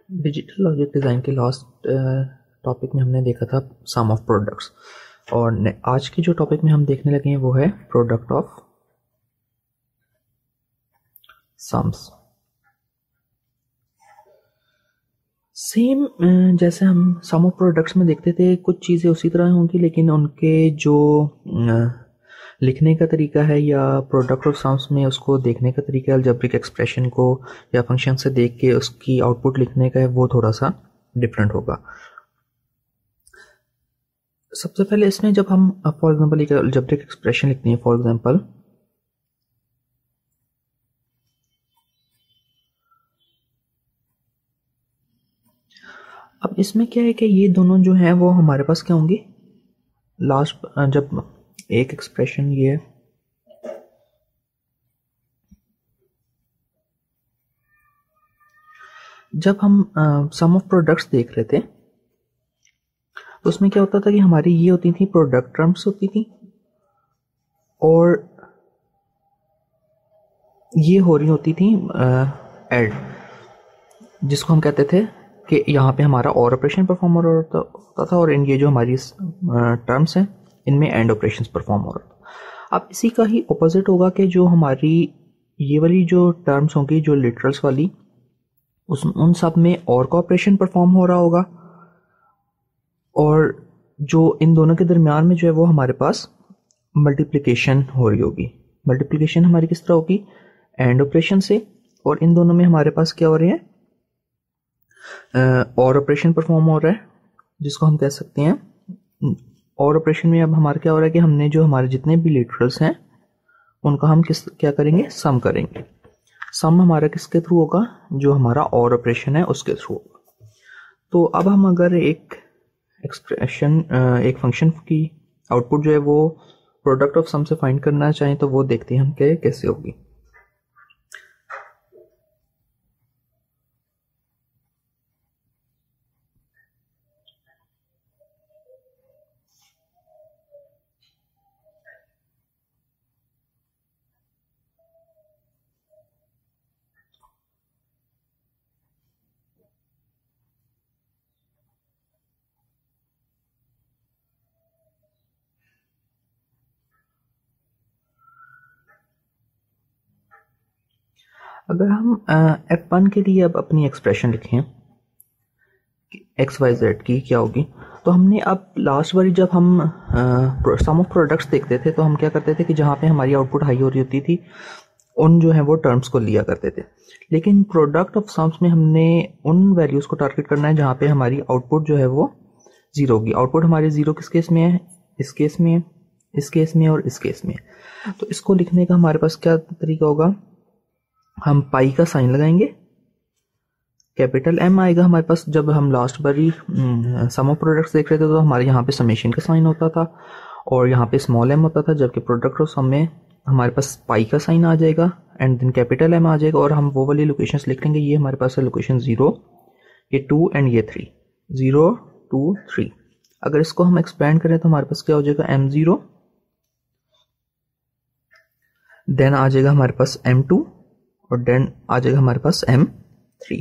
Digital logic design के last topic में हमने देखा था सम ऑफ प्रोडक्ट्स, और आज के जो टॉपिक में हम देखने लगे हैं वो है प्रोडक्ट ऑफ सम्स। सेम जैसे हम सम ऑफ प्रोडक्ट्स में देखते थे, कुछ चीज़ें उसी तरह होंगी, लेकिन उनके जो लिखने का तरीका है या प्रोडक्ट ऑफ सम्स में उसको देखने का तरीका है, अलजेब्रिक एक्सप्रेशन को या फंक्शन से देख के उसकी आउटपुट लिखने का है, वो थोड़ा सा डिफरेंट होगा। सबसे पहले इसमें जब हम फॉर एग्जांपल एक अलजेब्रिक एक्सप्रेशन लिखते हैं, फॉर एग्जांपल अब इसमें क्या है कि ये दोनों जो हैं वो हमारे पास क्या होंगे, लास्ट जब एक एक्सप्रेशन ये जब हम सम ऑफ प्रोडक्ट्स देख रहे थे तो उसमें क्या होता था कि हमारी ये होती थी प्रोडक्ट टर्म्स होती थी, और ये हो रही होती थी ऐड, जिसको हम कहते थे कि यहाँ पे हमारा और ऑपरेशन परफॉर्म हो रहा होता था, और इन ये जो हमारी टर्म्स हैं इनमें एंड ऑपरेशंस परफॉर्म हो रहा था। अब इसी का ही ऑपोजिट होगा कि जो हमारी ये वाली जो टर्म्स होंगी, जो लिटरल्स वाली, उन सब में और का ऑपरेशन परफॉर्म हो रहा होगा, और जो इन दोनों के दरमियान में जो है वो हमारे पास मल्टीप्लिकेशन हो रही होगी। मल्टीप्लिकेशन हमारी किस तरह होगी, एंड ऑपरेशन से, और इन दोनों में हमारे पास क्या हो रहे हैं, और ऑपरेशन परफॉर्म हो रहा है, जिसको हम कह सकते हैं। और ऑपरेशन में अब हमारा क्या हो रहा है कि हमने जो हमारे जितने भी लिटरल्स हैं उनका हम क्या करेंगे, सम करेंगे। सम हमारा किसके थ्रू होगा, जो हमारा और ऑपरेशन है उसके थ्रू होगा। तो अब हम अगर एक एक्सप्रेशन, एक फंक्शन की आउटपुट जो है वो प्रोडक्ट ऑफ सम से फाइंड करना चाहें तो वो देखते हैं हम कैसे होगी। अगर हम F1 के लिए अब अपनी एक्सप्रेशन लिखें एक्स वाई जेड की क्या होगी, तो हमने अब लास्ट बारी जब हम सम ऑफ प्रोडक्ट्स देखते थे तो हम क्या करते थे कि जहाँ पे हमारी आउटपुट हाई हो रही होती थी उन जो है वो टर्म्स को लिया करते थे, लेकिन प्रोडक्ट ऑफ सम्स में हमने उन वैल्यूज़ को टारगेट करना है जहाँ पे हमारी आउटपुट जो है वो ज़ीरो होगी। आउटपुट हमारी ज़ीरो किस केस में है, इस केस में, इस केस में और इस केस में। तो इसको लिखने का हमारे पास क्या तरीका होगा, हम पाई का साइन लगाएंगे, कैपिटल एम आएगा हमारे पास। जब हम लास्ट बारी सम ऑफ प्रोडक्ट्स देख रहे थे तो हमारे यहाँ पे समेशन का साइन होता था और यहाँ पे स्मॉल एम होता था, जबकि प्रोडक्ट ऑफ सम में हमारे पास पाई का साइन आ जाएगा एंड देन कैपिटल एम आ जाएगा, और हम वो वाली लोकेशंस लिख लेंगे। ये हमारे पास है लोकेशन 0, ये 2 एंड ये 3, 0 2 3। अगर इसको हम एक्सपेंड करें तो हमारे पास क्या हो जाएगा, M0, देन आ जाएगा हमारे पास M2 और देन आ जाएगा हमारे पास M3,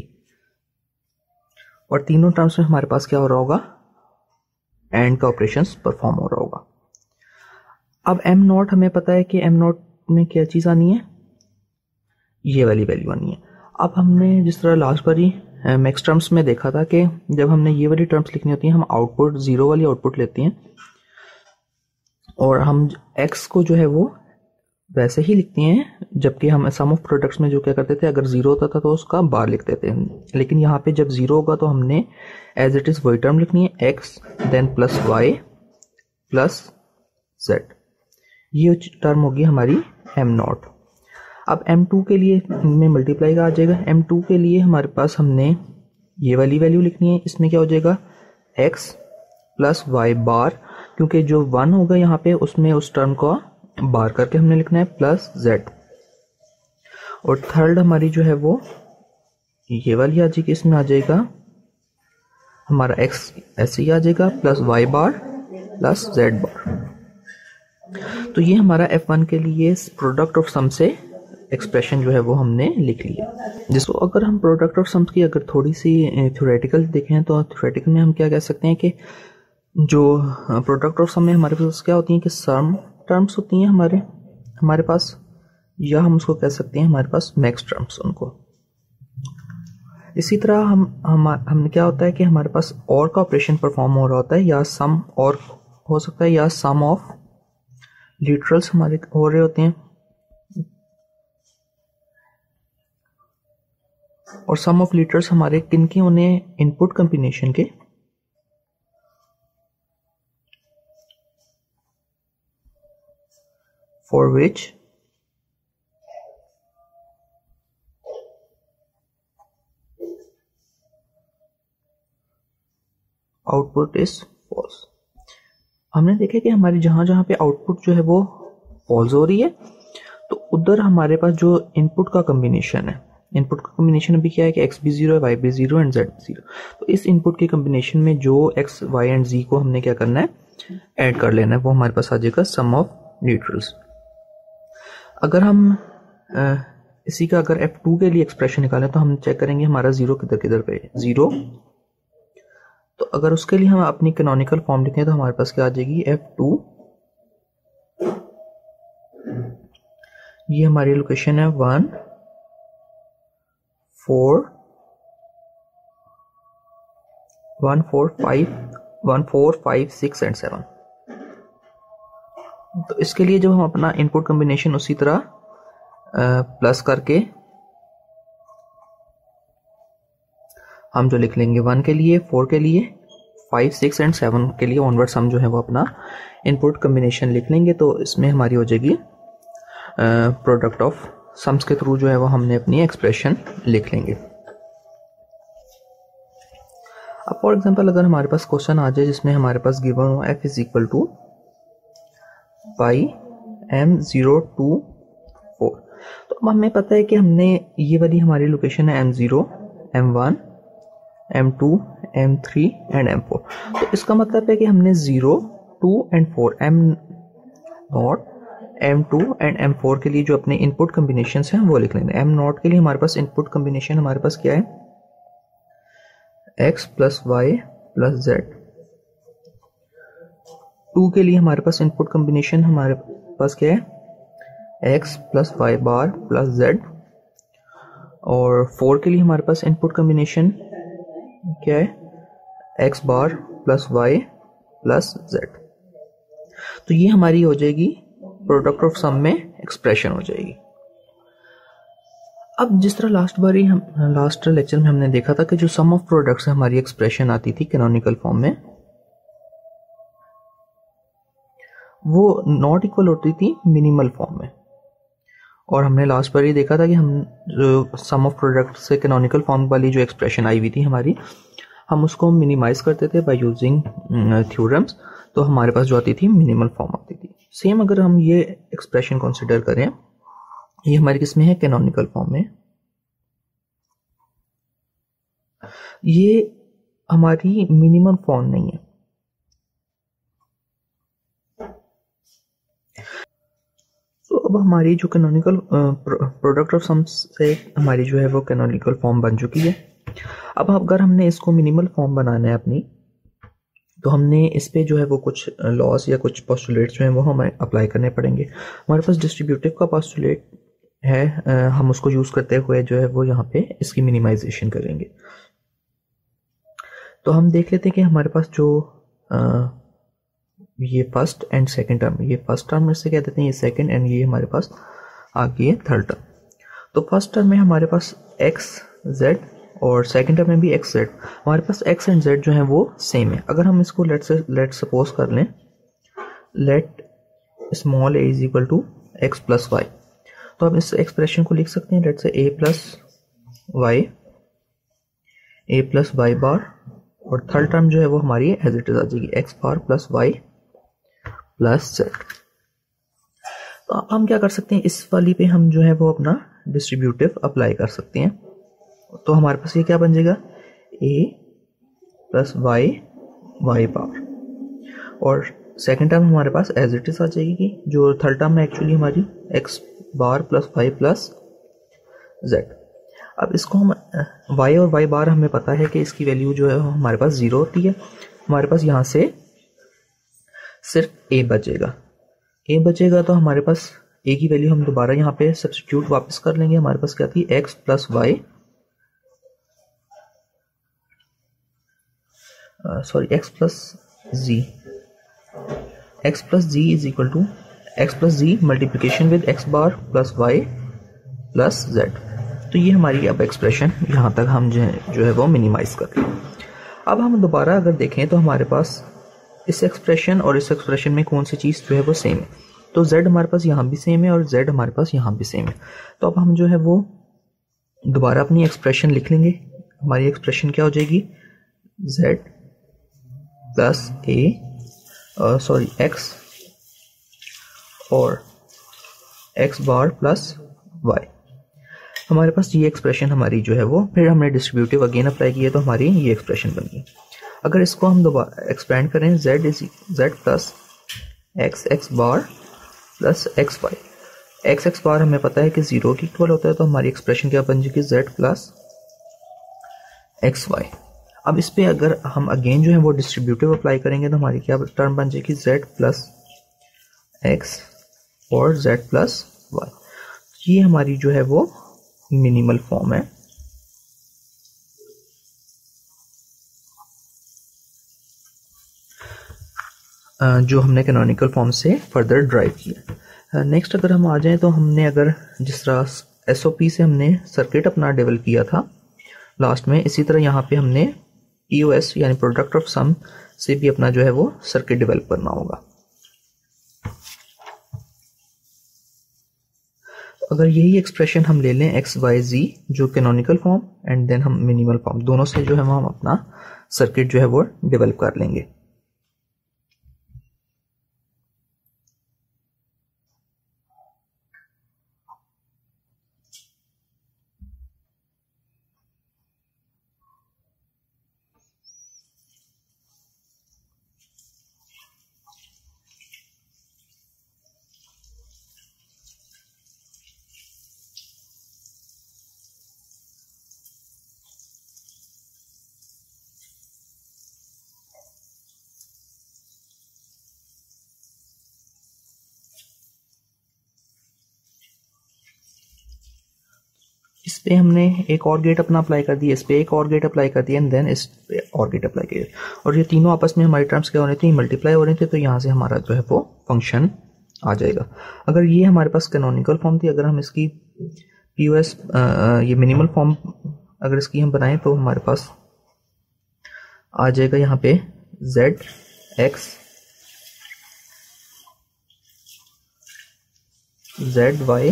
और तीनों टर्म्स में हमारे पास क्या हो रहा होगा, एंड का ऑपरेशंस परफॉर्म हो रहा होगा। अब M0 हमें पता है कि M0 में क्या चीज़ आनी है, ये वाली वैल्यू आनी है। अब हमने जिस तरह लास्ट बारी मैक्स टर्म्स में देखा था कि जब हमने ये वाली टर्म्स लिखनी होती हैं हम आउटपुट ज़ीरो वाली आउटपुट लेते हैं, और हम x को जो है वो वैसे ही लिखते हैं, जबकि हम सम ऑफ प्रोडक्ट्स में जो क्या करते थे, अगर जीरो होता था तो उसका बार लिखते थे, लेकिन यहाँ पे जब जीरो होगा तो हमने एज इट इज वही टर्म लिखनी है, x then plus y plus z। ये टर्म होगी हमारी M0। अब M2 के लिए में मल्टीप्लाई का आ जाएगा। M2 के लिए हमारे पास हमने ये वाली वैल्यू लिखनी है, इसमें क्या हो जाएगा, x प्लस y बार, क्योंकि जो 1 होगा यहाँ पे उसमें उस टर्म को बार करके हमने लिखना है, प्लस z। और थर्ड हमारी जो है वो ये वाली आ जाएगी, इसमें आ जाएगा हमारा x ऐसे ही आ जाएगा, plus y bar plus z bar. तो ये हमारा F1 के लिए प्रोडक्ट ऑफ सम से एक्सप्रेशन जो है वो हमने लिख लिया। जिसको अगर हम प्रोडक्ट ऑफ सम्स की अगर थोड़ी सी थ्योरेटिकल देखें तो थ्योरेटिकल में हम क्या कह सकते हैं कि जो प्रोडक्ट ऑफ सम में हमारे पास क्या होती हैं कि सम टर्म्स होती हैं हमारे पास, या हम उसको कह सकते हैं हमारे पास मैक्स टर्म्स उनको। इसी तरह हमने क्या होता है कि हमारे पास और का ऑपरेशन परफॉर्म हो रहा होता है, या सम और हो सकता है, या सम ऑफ लिटरल्स हमारे हो रहे होते हैं, और सम ऑफ लिटरल्स हमारे किनके उन्हें इनपुट कॉम्बिनेशन के for which output is false. हमने देखा कि हमारी जहां जहां पे आउटपुट जो है वो फॉल्स हो रही है, तो उधर हमारे पास जो इनपुट का कॉम्बिनेशन है, इनपुट का कॉम्बिनेशन अभी क्या है कि एक्स भी जीरो है, वाई भी जीरो एंड जेड भी जीरो। तो इस इनपुट के कॉम्बिनेशन में जो एक्स वाई एंड जी को हमने क्या करना है, ऐड कर लेना है, वो हमारे पास आ जाएगा सम ऑफ न्यूट्रल्स। अगर हम इसी का अगर F2 के लिए एक्सप्रेशन निकालें तो हम चेक करेंगे हमारा जीरो किधर किधर पे है, जीरो। तो अगर उसके लिए हम अपनी कैनोनिकल फॉर्म लिखें तो हमारे पास क्या आ जाएगी, F2, ये हमारी लोकेशन है 1 4 5 6 एंड 7। तो इसके लिए जब हम अपना इनपुट कॉम्बिनेशन उसी तरह प्लस करके हम जो लिख लेंगे 1 के लिए, 4 के लिए, 5 6 एंड 7 के लिए ऑनवर्ड्स हम जो है वो अपना इनपुट कॉम्बिनेशन लिख लेंगे। तो इसमें हमारी हो जाएगी प्रोडक्ट ऑफ सम्स के थ्रू जो है वो हमने अपनी एक्सप्रेशन लिख लेंगे। अब फॉर एग्जांपल अगर हमारे पास क्वेश्चन आ जाए जिसमें हमारे पास गिवन हो f is equal to pi m0 to 4, तो अब हमें पता है कि हमने ये वाली हमारी लोकेशन है m0, m1, m2, m3 and m4। तो इसका मतलब है कि हमने 0, 2 and 4 m0, m2 and m4 के लिए जो अपने इनपुट कॉम्बिनेशंस हैं वो लिख लेंगे। m0 के लिए हमारे पास इनपुट कॉम्बिनेशन हमारे पास क्या है, x plus Y plus Z. 2 के लिए हमारे पास इनपुट कॉम्बिनेशन हमारे पास क्या है, x plus Y bar plus Z. और 4 के लिए हमारे पास इनपुट कॉम्बिनेशन क्या है, x bar plus Y plus Z. तो ये हमारी हो जाएगी प्रोडक्ट ऑफ सम में एक्सप्रेशन हो जाएगी। अब जिस तरह लास्ट लेक्चर में हमने देखा था कि जो सम ऑफ प्रोडक्ट्स हमारी एक्सप्रेशन आती थी कैनोनिकल फॉर्म में, वो नॉट इक्वल होती थी मिनिमल फॉर्म में। और हमने लास्ट बार ये देखा था कि हम जो सम ऑफ प्रोडक्ट से कैनोनिकल फॉर्म वाली जो एक्सप्रेशन आई हुई थी हमारी, हम उसको मिनिमाइज करते थे बाय यूजिंग थ्योरम्स, तो हमारे पास जो आती थी मिनिमल फॉर्म आती थी। सेम अगर हम ये एक्सप्रेशन कंसिडर करें, ये हमारी किस में है, कैनोनिकल फॉर्म में। ये हमारी मिनिमल फॉर्म नहीं है। तो अब हमारी जो कैनोनिकल प्रोडक्ट ऑफ सम्स से हमारी जो है वो कैनोनिकल फॉर्म बन चुकी है। अब अगर हमने इसको मिनिमल फॉर्म बनाना है अपनी, तो हमने इस पे जो है वो कुछ लॉस या कुछ पोस्टुलेट्स जो हैं वो हमें अप्लाई करने पड़ेंगे। हमारे पास डिस्ट्रीब्यूटिव का पोस्टुलेट है, हम उसको यूज करते हुए जो है वो यहाँ पे इसकी मिनिमाइजेशन करेंगे। तो हम देख लेते हैं कि हमारे पास जो ये फर्स्ट एंड सेकंड टर्म, ये फर्स्ट टर्म में से कह देते हैं, ये सेकंड, एंड ये हमारे पास आगे है थर्ड टर्म। तो फर्स्ट टर्म में हमारे पास एक्स जेड और सेकंड टर्म में भी एक्स जेड। हमारे पास एक्स एंड जेड जो है वो सेम है। अगर हम इसको लेट सपोज कर लें, let small A is equal to X plus Y, तो हम इस एक्सप्रेशन को लिख सकते हैं लेट से ए प्लस वाई बार, और थर्ड टर्म जो है वो हमारी एज इट इज आ जाएगी X bar plus Y plus Z. तो अब हम क्या कर सकते हैं, इस वाली पे हम जो है वो अपना डिस्ट्रीब्यूटिव अप्लाई कर सकते हैं। तो हमारे पास ये क्या बन जाएगा, ए प्लस वाई बार, और सेकेंड टर्म हमारे पास एज इट इज आ जाएगी, जो थर्ड टर्म है एक्चुअली हमारी X bar plus Y plus z। अब इसको हम y और y बार हमें पता है कि इसकी वैल्यू जो है हमारे पास 0 होती है। हमारे पास यहाँ से सिर्फ a बचेगा तो हमारे पास a की वैल्यू हम दोबारा यहाँ पे सब्स्टिट्यूट वापस कर लेंगे। हमारे पास क्या थी, x plus Y x plus z is equal to x plus Z multiplication with x bar plus y plus z। तो ये हमारी अब एक्सप्रेशन यहाँ तक हम जो है वो मिनिमाइज कर लें। अब हम दोबारा अगर देखें तो हमारे पास इस एक्सप्रेशन और इस एक्सप्रेशन में कौन सी चीज़ जो है वो सेम है। तो z हमारे पास यहाँ भी सेम है और z हमारे पास यहाँ भी सेम है। तो अब हम जो है वो दोबारा अपनी एक्सप्रेशन लिख लेंगे। हमारी एक्सप्रेशन क्या हो जाएगी, z प्लस x और x बार प्लस y। हमारे पास ये एक्सप्रेशन हमारी जो है वो, फिर हमने डिस्ट्रीब्यूटिव अगेन अप्लाई किया तो हमारी ये एक्सप्रेशन बन गई। अगर इसको हम दोबारा एक्सपेंड करें, z plus x bar plus x bar हमें पता है कि 0 के इक्वल होता है, तो हमारी एक्सप्रेशन क्या बन जाएगी, z प्लस xy। अब इस पे अगर हम अगेन जो है वो डिस्ट्रीब्यूटिव अप्लाई करेंगे तो हमारी क्या टर्म बन जाएगी, z प्लस x और z प्लस y। ये हमारी जो है वो मिनिमल फॉर्म है। जो हमने कैनोनिकल फॉर्म से फर्दर ड्राइव किया। नेक्स्ट अगर हम आ जाएं तो हमने अगर जिस तरह एसओपी से हमने सर्किट अपना डेवलप किया था लास्ट में, इसी तरह यहाँ पे हमने पीओएस यानी प्रोडक्ट ऑफ सम से भी अपना जो है वो सर्किट डेवलप करना होगा। अगर यही एक्सप्रेशन हम ले लें एक्स वाई जी जो कैनोनिकल फॉर्म एंड देन हम मिनिमल फॉर्म, दोनों से जो है हम अपना सर्किट जो है वो डेवलप कर लेंगे। इस पे हमने एक और गेट अपना अप्लाई कर दिया, इस पे एक और गेट अप्लाई कर दिया एंड देन इस पे और गेट अप्लाई किया, और ये तीनों आपस में हमारी टर्म्स क्या हो रही थी, मल्टीप्लाई हो रही थी। तो यहाँ से हमारा जो है वो फंक्शन आ जाएगा। अगर ये हमारे पास कैनोनिकल फॉर्म थी, अगर हम इसकी पीओएस ये मिनिमल फॉर्म अगर इसकी हम बनाएं तो हमारे पास आ जाएगा यहाँ पे z x z y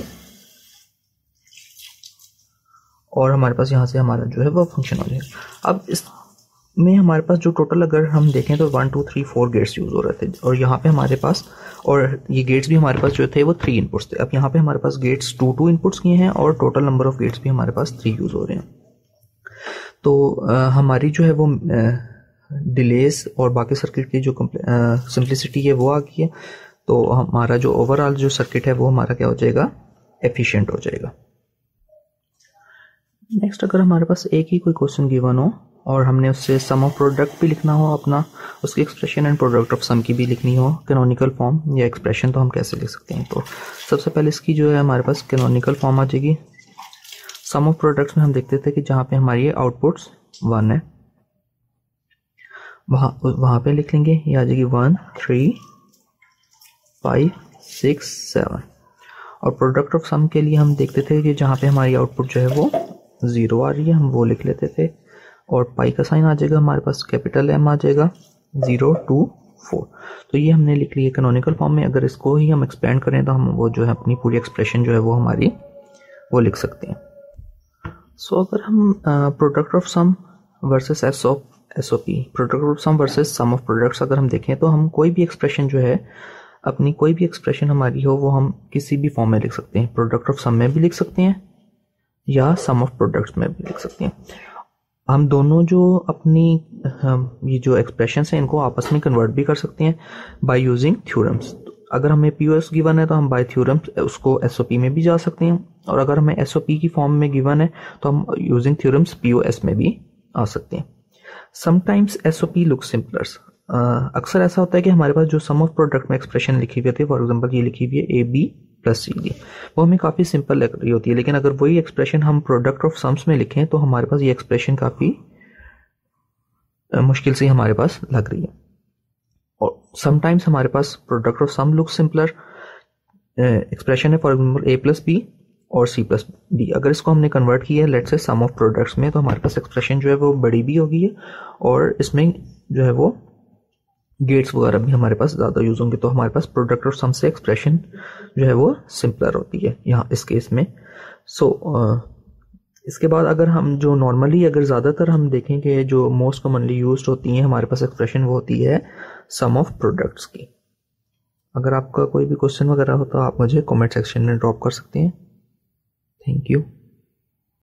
और हमारे पास यहाँ से हमारा जो है वो फंक्शन हो जाएगा। अब इसमें हमारे पास जो टोटल अगर हम देखें तो 1 2 3 4 गेट्स यूज हो रहे थे, और यहाँ पे हमारे पास, और ये गेट्स भी हमारे पास जो थे वो 3 इनपुट्स थे। अब यहाँ पे हमारे पास गेट्स 2 इनपुट्स किए हैं और टोटल नंबर ऑफ गेट्स भी हमारे पास 3 यूज हो रहे हैं। तो हमारी जो है वो डिलेस और बाकी सर्किट की जो सिंप्लिसिटी है वो आ गई है। तो हमारा जो ओवरऑल जो सर्किट है वो हमारा क्या हो जाएगा, एफिशिएंट हो जाएगा। नेक्स्ट अगर हमारे पास एक ही कोई क्वेश्चन गिवन हो और हमने उससे सम ऑफ प्रोडक्ट भी लिखना हो अपना, उसकी expression and product of sum की भी लिखनी हो कैनोनिकल फॉर्म या एक्सप्रेशन, तो हम कैसे लिख सकते हैं। तो सबसे पहले इसकी जो है हमारे पास कैनोनिकल फॉर्म आ जाएगी। सम ऑफ प्रोडक्ट्स में हम देखते थे कि जहाँ पे हमारी आउटपुट्स 1 है, वहाँ पे लिख लेंगे, ये आ जाएगी 1 3 5 6 7। और प्रोडक्ट ऑफ सम के लिए हम देखते थे कि जहाँ पे हमारी आउटपुट जो है वो 0 आ रही है, हम वो लिख लेते थे, और पाई का साइन आ जाएगा, हमारे पास कैपिटल एम आ जाएगा 0 2 4। तो ये हमने लिख लिया कैनोनिकल फॉर्म में। अगर इसको ही हम एक्सपेंड करें तो हम वो जो है अपनी पूरी एक्सप्रेशन जो है वो हमारी वो लिख सकते हैं। सो अगर हम product of sum versus SOP, product of sum versus sum of products अगर हम देखें तो हम कोई भी एक्सप्रेशन जो है, अपनी कोई भी एक्सप्रेशन हमारी हो वो हम किसी भी फॉर्म में लिख सकते हैं। प्रोडक्ट ऑफ सम में भी लिख सकते हैं या सम ऑफ प्रोडक्ट्स में भी लिख सकते हैं। हम दोनों जो अपनी ये जो एक्सप्रेशन है इनको आपस में कन्वर्ट भी कर सकते हैं बाय यूजिंग थ्योरम्स। अगर हमें पीओएस गिवन है तो हम बाय थ्योरम उसको एसओपी में भी जा सकते हैं, और अगर हमें एसओपी की फॉर्म में गिवन है तो हम यूजिंग थ्योरम्स पीओएस में भी आ सकते हैं। समटाइम्स एसओपी लुक सिंपलर, अक्सर ऐसा होता है कि हमारे पास जो सम ऑफ प्रोडक्ट में एक्सप्रेशन लिखी हुई होती है, फॉर एग्जांपल ये लिखी हुई है A B plus C D, वो हमें काफ़ी सिंपल लग रही होती है, लेकिन अगर वही एक्सप्रेशन हम प्रोडक्ट ऑफ सम्स में लिखें तो हमारे पास ये एक्सप्रेशन काफ़ी मुश्किल से हमारे पास लग रही है। और समटाइम्स हमारे पास product of sum look simpler expression है, for example A plus B और सी प्लस डी, अगर इसको हमने कन्वर्ट किया है let's say some of products में, तो हमारे पास एक्सप्रेशन जो है वो बड़ी भी होगी है, और इसमें जो है वो गेट्स वगैरह भी हमारे पास ज़्यादा यूज होंगे, तो हमारे पास प्रोडक्ट ऑफ सम से एक्सप्रेशन जो है वो सिंपलर होती है यहाँ इस केस में। इसके बाद अगर हम जो नॉर्मली अगर ज़्यादातर हम देखें कि जो मोस्ट कॉमनली यूज्ड होती हैं हमारे पास एक्सप्रेशन, वो होती है सम ऑफ प्रोडक्ट्स की। अगर आपका कोई भी क्वेश्चन वगैरह हो तो आप मुझे कमेंट सेक्शन में ड्रॉप कर सकते हैं। Thank you.